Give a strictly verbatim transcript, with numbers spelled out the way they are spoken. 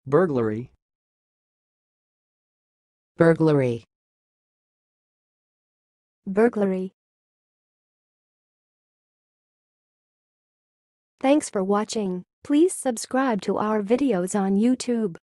burglary, burglary, burglary. Thanks for watching. Please subscribe to our videos on YouTube.